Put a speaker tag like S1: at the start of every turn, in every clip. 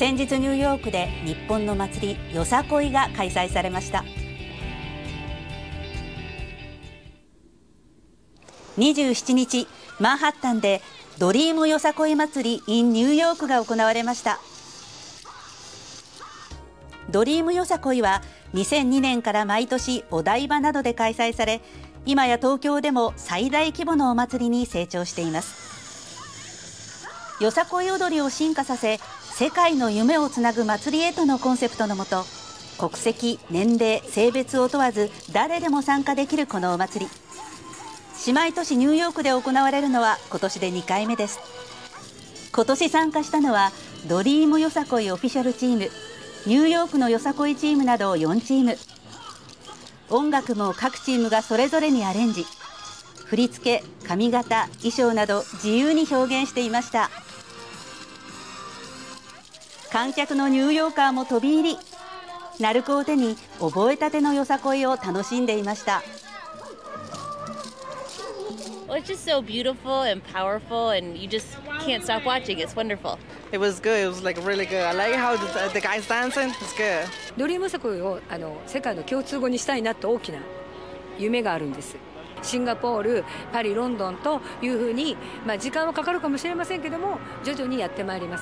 S1: 先日ニューヨークで日本の祭りよさこいが開催されました。27日、マンハッタンでドリームよさこい祭り in ニューヨークが行われました。ドリームよさこいは2002年から毎年お台場などで開催され、今や東京でも最大規模のお祭りに成長しています。よさこい踊りを進化させ、世界の夢をつなぐ祭りへとのコンセプトのもと、国籍、年齢、性別を問わず誰でも参加できるこのお祭り。姉妹都市ニューヨークで行われるのは今年で2回目です。今年参加したのはドリームよさこいオフィシャルチーム、ニューヨークのよさこいチームなど4チーム。音楽も各チームがそれぞれにアレンジ、振り付け、髪型、衣装など自由に表現していました。観客のニューヨーカーも飛び入り、鳴子を手に覚えたてのよさこいを楽しんでいました。
S2: Well, it's just so beautiful and powerful, and you just can't stop watching. It's wonderful.
S3: It was good. It was like really good. I like how the guys dancing. It's good.
S4: ドリームよさこいを世界の共通語にしたいなと大きな夢があるんです。シンガポール、パリ、ロンドンというふうに、時間はかかるかもしれませんけども、徐々にやってまいります。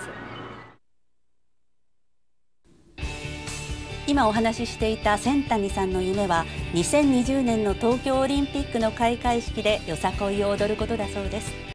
S1: 今お話ししていた千谷さんの夢は2020年の東京オリンピックの開会式でよさこいを踊ることだそうです。